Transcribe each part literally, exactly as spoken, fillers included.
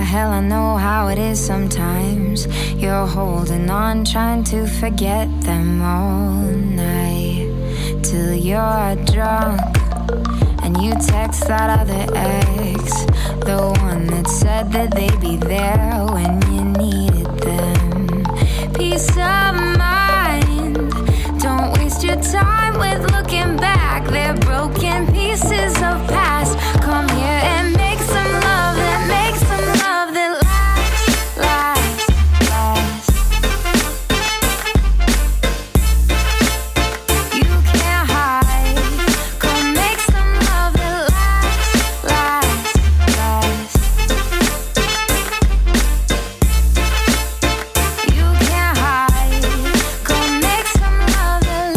hell, I know how it is sometimes. You're holding on, trying to forget them all night, till you're drunk and you text that other ex, the one that said that they'd be there when you needed them. Peace of mind, don't waste your time with looking back. They're broken pieces of past. Come here and make some love that makes some love that lasts, lasts, lasts. You can't hide. Come make some love that lasts, lasts, lasts. You can't hide. Come make some love that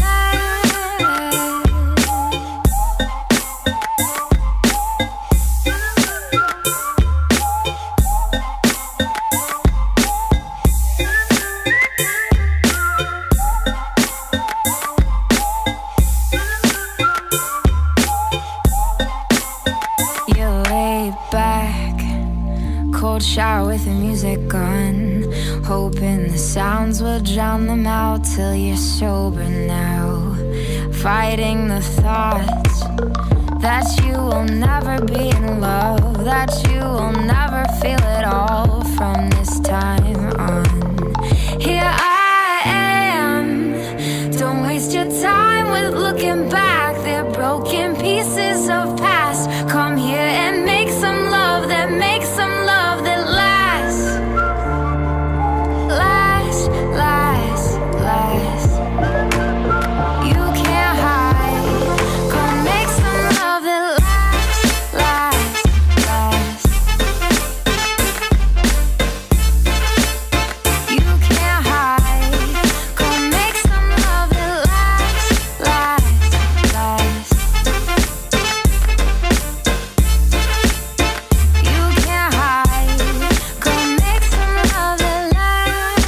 shower with the music on, hoping the sounds will drown them out till you're sober now. Fighting the thoughts that you will never be in love, that you will never feel it all from this time on. Here I am, don't waste your time with looking back. They're broken pieces of past. Come here and make some love that makes some love that lasts, lasts, lasts, lasts. You can't hide. Come make some love that lasts, lasts, lasts. You can't hide. Come make some love that lasts, lasts, lasts. You can't hide. Come make some love that lasts.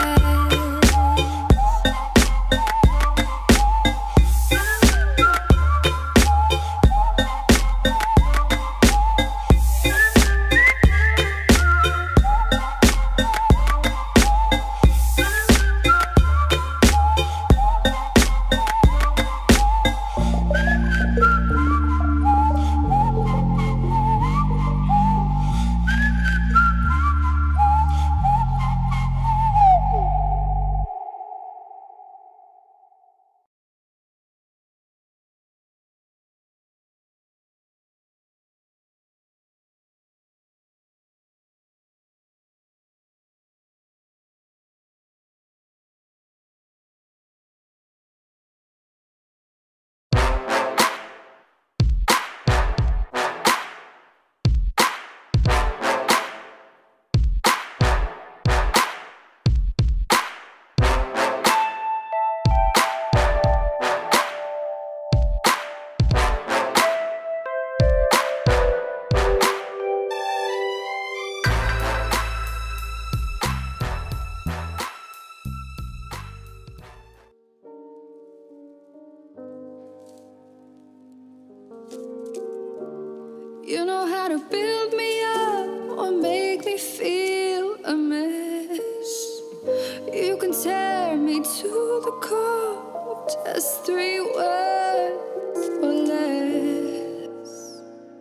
You know how to build me up or make me feel a mess. You can tear me to the core with just three words or less.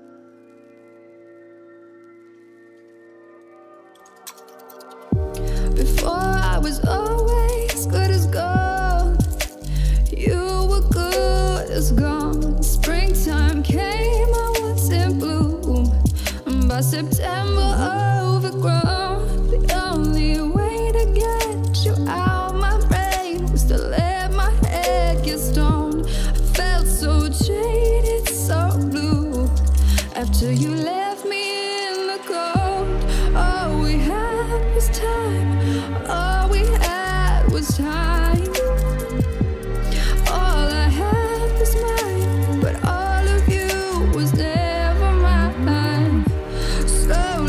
Before I was always good as gold. You were good as gone. Springtime came, I was in bloom. And by September, overgrown. The only way to get you out my brain was to let my head get stoned. I felt so jaded, so blue. After you left me in the cold, all we had was time. All we had was time. All I had was mine, but all of you was never mine. So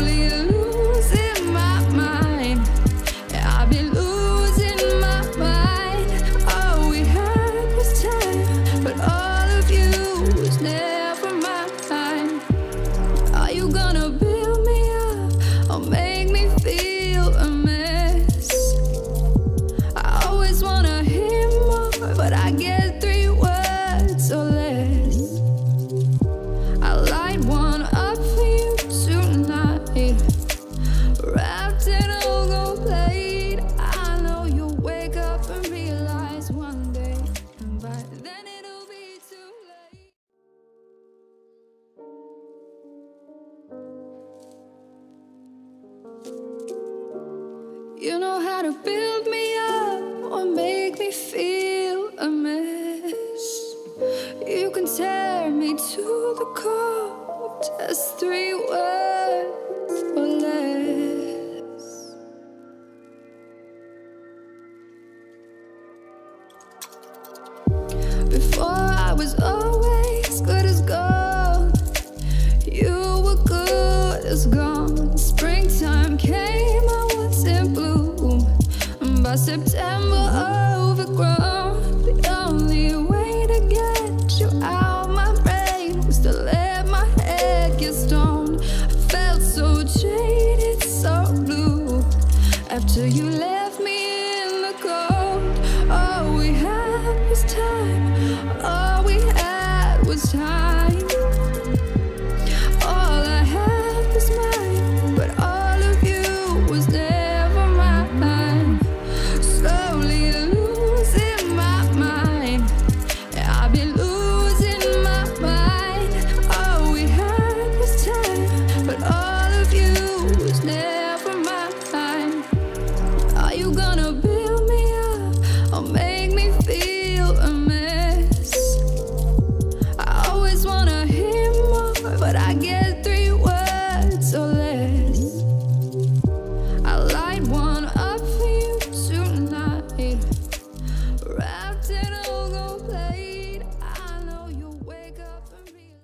You know how to build me up or make me feel a mess. You can tear me to the core, just three words or less. Before I was always good as gold. You were good as gone. Springtime came, I was in bloom. By September, overgrown. The only way to get you out my brain was to let my head get stoned. I felt so jaded, so blue. After you left me in the cold, all we had was time. All we had was time. All I had was mine, but all of you was never mine. Slowly losing my mind. Yeah, I've been losing my mind. All we had was time, but all of you was never mine. Are you gonna build me up or make me feel a mess? I always wanna hear more, but I get three words or less. I light one up for you tonight, wrapped in a gold plate. I know you'll wake up and be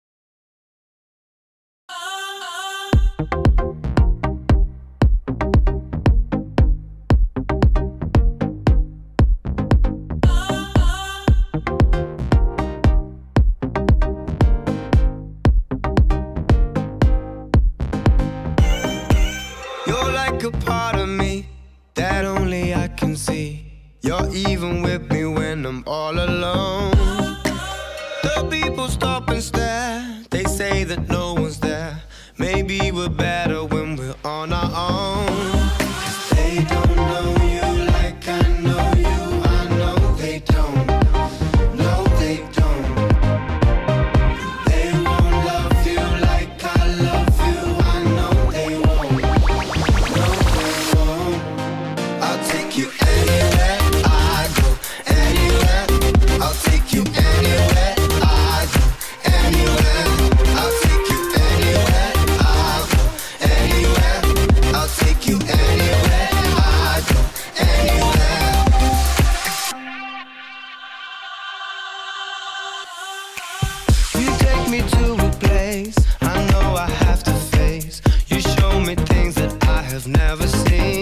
You're like a part of me that only I can see. You're even with me when I'm all alone. The people stop and stare. They say that no one's there. Maybe we're better when we're on our own. 'Cause they don't know you like I know you. I know they don't. No, they don't. They won't love you like I love you. I know they won't. No, they won't. I'll take you anywhere I go, anywhere. I'll take you anywhere I go, anywhere. I'll take you anywhere I go, anywhere. I'll take you anywhere I go, anywhere. You take me to a place I know I have to face. You show me things that I have never seen.